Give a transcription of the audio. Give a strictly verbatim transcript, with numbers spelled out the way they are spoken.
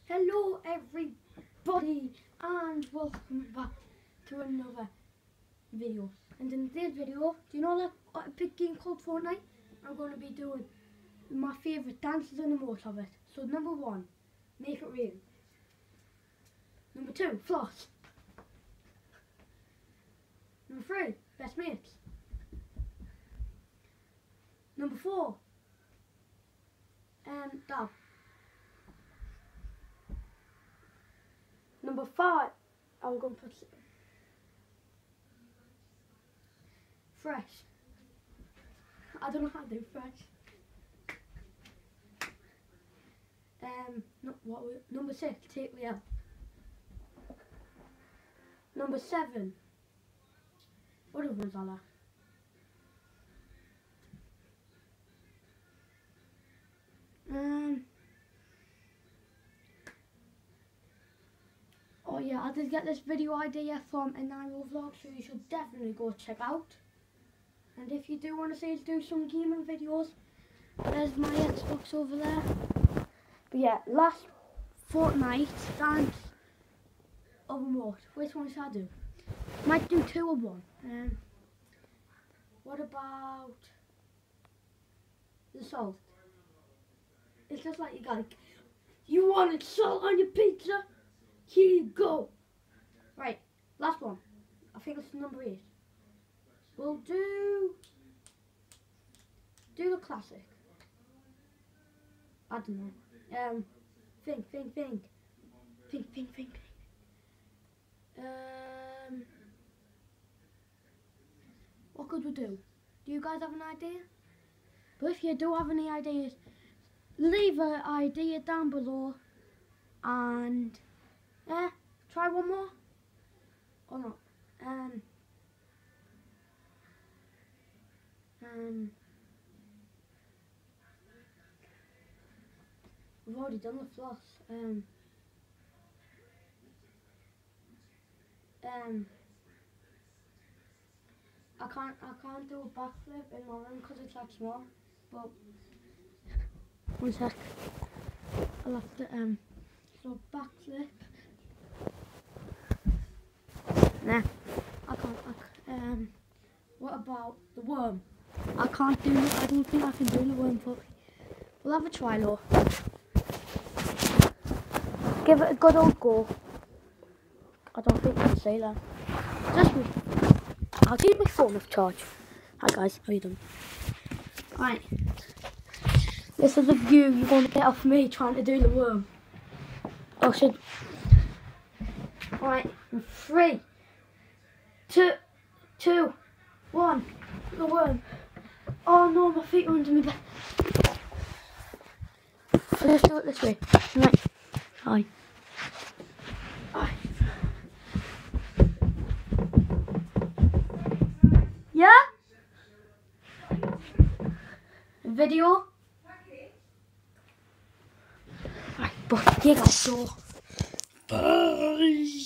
Hello everybody and welcome back to another video. And in today's video, do you know that a big game called Fortnite? I'm going to be doing my favourite dances and emotes of it. So number one, make it rain. Number two, floss. Number three, best mates. Number four, um, dab. Number five, I'm going to put fresh. I don't know how to do fresh. Um, no, what? Number six, take me out. Number seven, what other ones are there? Um. Oh yeah, I did get this video idea from a Nairo vlog, so you should definitely go check out. And if you do want to see us do some gaming videos, there's my Xbox over there. But yeah, last Fortnite dance or remote. Which one should I do? Might do two or one. Um, what about the salt? It's just like you got it. You wanted salt on your pizza? Here you go. Right, last one. I think it's number eight. We'll do do the classic. I don't know. Um, think, think, think, think, think, think. Um, what could we do? Do you guys have an idea? But if you do have any ideas, leave an idea down below. And yeah, try one more or not. Um, um, we've already done the floss. Um, um, I can't, I can't do a backflip in my room because it's like small. But one sec, I'll have to um, so backflip. Nah, I can't. I, um, what about the worm? I can't do. I don't think I can do the worm, but we'll have a try, though. Give it a good old go. I don't think I can say that. Just me. I'll keep my phone off charge. Hi guys, how you doing? Right. This is the view you're going to get off me trying to do the worm. I should. Right, three. Two, two, one, the worm. Oh no, my feet are under me. Let's do it this way. Right. Hi. Hi. Yeah? Video? Right, but you guys saw. Bye.